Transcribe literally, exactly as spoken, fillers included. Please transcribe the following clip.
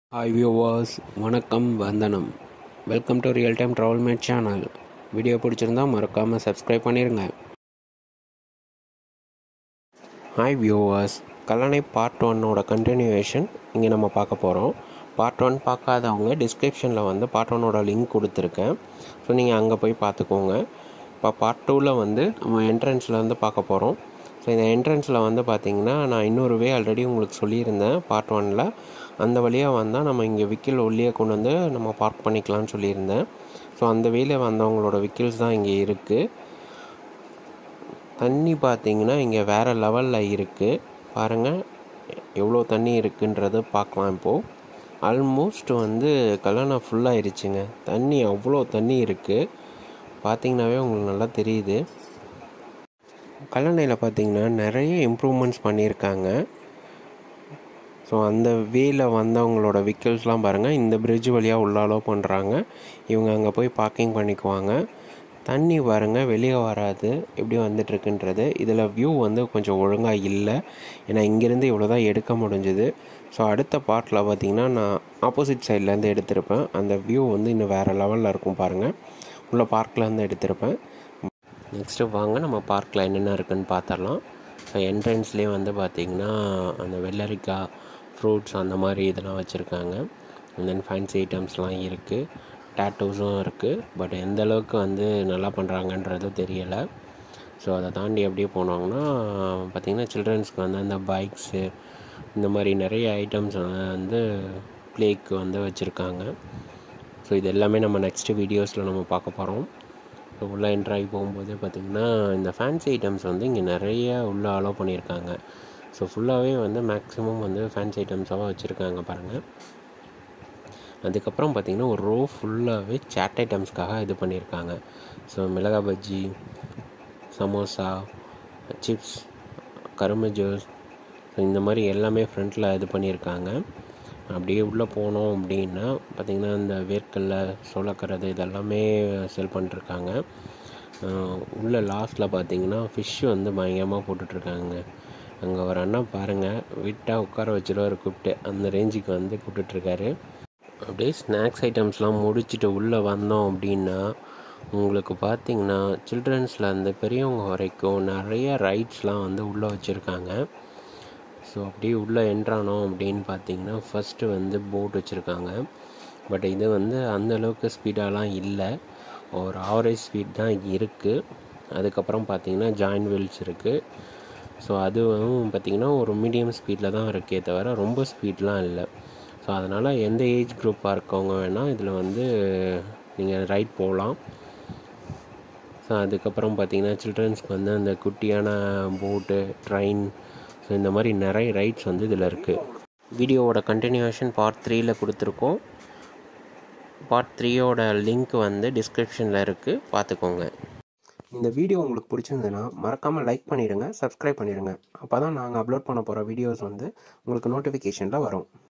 Hi viewers, வணக்கம், வந்தனம். Welcome to real time travel mate channel. Video பிடிச்சிருந்தா மறக்காமல் சப்ஸ்கிரைப் பண்ணிடுங்க. ஹாய் வியூவர்ஸ், கல்லணை பார்ட் ஒன்னோட கண்டினியூவேஷன் இங்கே நம்ம பார்க்க போகிறோம். பார்ட் ஒன் பார்க்காதவங்க டிஸ்கிரிப்ஷனில் வந்து பார்ட் ஒன்னோட லிங்க் கொடுத்துருக்கேன். ஸோ நீங்கள் அங்கே போய் பார்த்துக்கோங்க. இப்போ பார்ட் டூவில் வந்து நம்ம என்ட்ரன்ஸில் வந்து பார்க்க போகிறோம். ஸோ இந்த என்ட்ரன்ஸில் வந்து பார்த்திங்கன்னா நான் இன்னொரு வே ஆல்ரெடி உங்களுக்கு சொல்லியிருந்தேன் பார்ட் ஒனில். அந்த வழியாக வந்தால் நம்ம இங்கே விக்கில் உள்ளே கொண்டு வந்து நம்ம பார்க் பண்ணிக்கலாம்னு சொல்லியிருந்தேன். ஸோ அந்த வேல வந்தவங்களோட விக்கில்ஸ் தான் இங்கே இருக்குது. தண்ணி பார்த்திங்கன்னா இங்கே வேறு லெவலில் இருக்குது. பாருங்கள் எவ்வளோ தண்ணி இருக்குன்றது பார்க்கலாம். இப்போது ஆல்மோஸ்ட் வந்து கல்லணை ஃபுல்லாகிருச்சுங்க. தண்ணி அவ்வளோ தண்ணி இருக்குது, பார்த்திங்கனாவே உங்களுக்கு நல்லா தெரியுது. கல்லணையில் பார்த்திங்கன்னா நிறைய இம்ப்ரூவ்மெண்ட்ஸ் பண்ணியிருக்காங்க. ஸோ அந்த வேல வந்தவங்களோட விக்கில்ஸ்லாம் பாருங்கள், இந்த பிரிட்ஜ் வழியாக உள்ள அலோவ் பண்ணுறாங்க. இவங்க அங்கே போய் பார்க்கிங் பண்ணிக்குவாங்க. தண்ணி பாருங்கள் வெளியே வராது, எப்படி வந்துட்டுருக்குன்றது. இதில் வியூ வந்து கொஞ்சம் ஒழுங்காக இல்லை, ஏன்னா இங்கேருந்து இவ்வளோ தான் எடுக்க முடிஞ்சுது. ஸோ அடுத்த பார்ட்டில் பார்த்திங்கன்னா நான் ஆப்போசிட் சைட்லேருந்து எடுத்திருப்பேன். அந்த வியூ வந்து இன்னும் வேறு லெவலில் இருக்கும் பாருங்கள். உள்ள பார்க்லேருந்து எடுத்திருப்பேன். நெக்ஸ்ட்டு வாங்க நம்ம பார்க்கில் என்னென்ன இருக்குதுன்னு பார்த்துடலாம். ஸோ என்ட்ரன்ஸ்லேயே வந்து பார்த்திங்கன்னா அந்த வெள்ளரிக்காய், ஃப்ரூட்ஸ் அந்த மாதிரி இதெல்லாம் வச்சுருக்காங்க. அண்ட் தென் ஃபேன்சி ஐட்டம்ஸ்லாம் இருக்குது, டேட்டூஸும் இருக்குது. பட் எந்த அளவுக்கு வந்து நல்லா பண்ணுறாங்கன்றது தெரியலை. ஸோ அதை தாண்டி அப்படியே போனாங்கன்னா பார்த்திங்கன்னா சில்ட்ரன்ஸ்க்கு வந்து அந்த பைக்ஸு இந்த மாதிரி நிறைய ஐட்டம்ஸ் வந்து ப்ளேக்கு வந்து வச்சுருக்காங்க. ஸோ இது எல்லாமே நம்ம நெக்ஸ்ட்டு வீடியோஸில் நம்ம பார்க்க போகிறோம். ஸோ உள்ளே என்ட்ராகி போகும்போது பார்த்திங்கன்னா இந்த ஃபேன்சி ஐட்டம்ஸ் வந்து இங்கே நிறைய உள்ளே அலோவ் பண்ணியிருக்காங்க. ஸோ ஃபுல்லாகவே வந்து மேக்ஸிமம் வந்து ஃபேன்சி ஐட்டம்ஸாக வச்சுருக்காங்க பாருங்கள். அதுக்கப்புறம் பார்த்திங்கன்னா ஒரு ரோ ஃபுல்லாகவே சாட் ஐட்டம்ஸ்க்காக இது பண்ணியிருக்காங்க. ஸோ மிளகா பஜ்ஜி, சமோசா, சிப்ஸ், கரும்பு ஜூஸ், இந்த மாதிரி எல்லாமே ஃப்ரண்ட்டில் இது பண்ணியிருக்காங்க. அப்படியே உள்ளே போனோம் அப்படின்னா பார்த்திங்கன்னா இந்த வேர்க்கடல, சோளக்கரது இதெல்லாமே செல் பண்ணிட்டுருக்காங்க. உள்ளே லாஸ்ட்டில் பார்த்திங்கன்னா ஃபிஷ்ஷு வந்து பயங்கரமாக போட்டுட்ருக்காங்க. அங்கே ஒரு அண்ணா பாருங்கள், விட்டால் உட்கார வச்சுருவார் கூப்பிட்டு, அந்த ரேஞ்சுக்கு வந்து கூப்பிட்டுட்ருக்காரு. அப்படியே ஸ்நாக்ஸ் ஐட்டம்ஸ்லாம் முடிச்சுட்டு உள்ளே வந்தோம் அப்படின்னா உங்களுக்கு பார்த்திங்கன்னா சில்ட்ரன்ஸில் அந்த பெரியவங்க வரைக்கும் நிறைய ரைட்ஸ்லாம் வந்து உள்ளே வச்சுருக்காங்க. ஸோ அப்படியே உள்ளே என்ட்ரானோம் அப்படின்னு பார்த்தீங்கன்னா ஃபஸ்ட்டு வந்து போட் வச்சுருக்காங்க. பட் இது வந்து அந்தளவுக்கு ஸ்பீடாலாம் இல்லை, ஒரு ஆவரேஜ் ஸ்பீட் தான் இருக்குது. அதுக்கப்புறம் பார்த்திங்கன்னா ஜாயின் வீல்ஸ் இருக்குது. ஸோ அதுவும் பார்த்திங்கன்னா ஒரு மீடியம் ஸ்பீடில் தான் இருக்கே தவிர ரொம்ப ஸ்பீட்லாம் இல்லை. ஸோ அதனால் எந்த ஏஜ் குரூப்பாக இருக்கவங்க வேணால் இதில் வந்து நீங்கள் ரைட் போகலாம். ஸோ அதுக்கப்புறம் பார்த்திங்கன்னா சில்ட்ரன்ஸ்க்கு வந்து அந்த குட்டியான போட்டு, ட்ரெயின், ஸோ இந்த மாதிரி நிறைய ரைட்ஸ் வந்து இதில் இருக்குது. வீடியோவோட கண்டினியூஷன் பார்ட் த்ரீயில் கொடுத்துருக்கோம். பார்ட் த்ரீயோட லிங்க் வந்து டிஸ்கிரிப்ஷனில் இருக்குது, பார்த்துக்கோங்க. இந்த வீடியோ உங்களுக்கு பிடிச்சிருந்ததுன்னா மறக்காமல் லைக் பண்ணிடுங்க, சப்ஸ்கிரைப் பண்ணிடுங்க. அப்போ தான் நாங்கள் அப்லோட் பண்ண போகிற வீடியோஸ் வந்து உங்களுக்கு நோட்டிஃபிகேஷனில் வரும்.